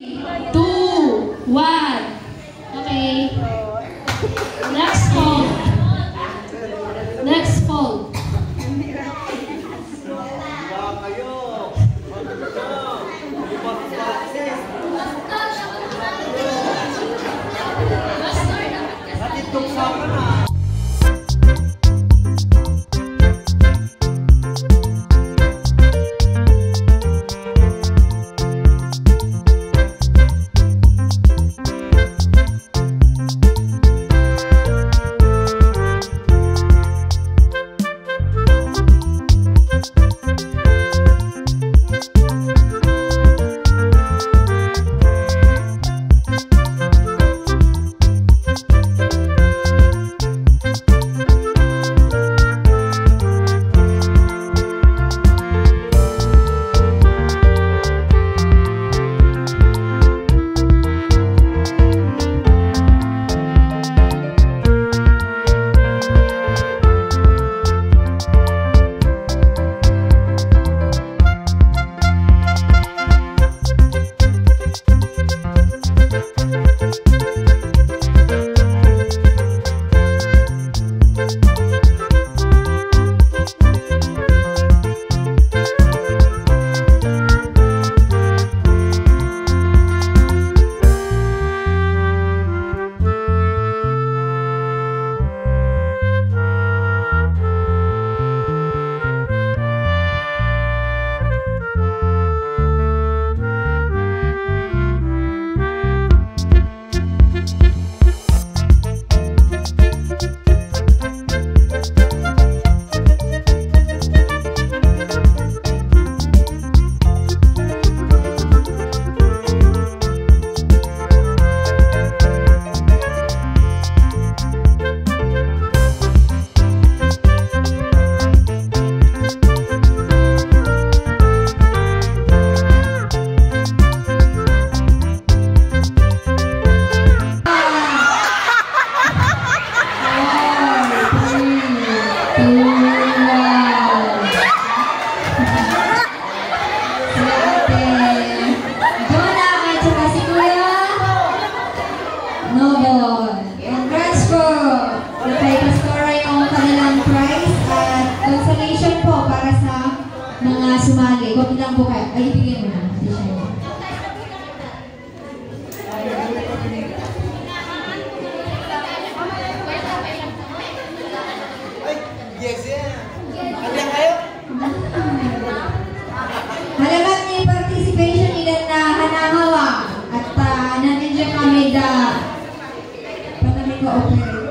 2, 1. Okay. Next fold. Next fold. Congrats po! Napay Pastora yung kanilang prize at consolation po para sa mga sumali. Kung ilang po kayo, ay ibigay mo na. Yes, yeah. Handa kayo? Halamat ni participation nila na hanahawa at nandiyan kami da panamig ko opera.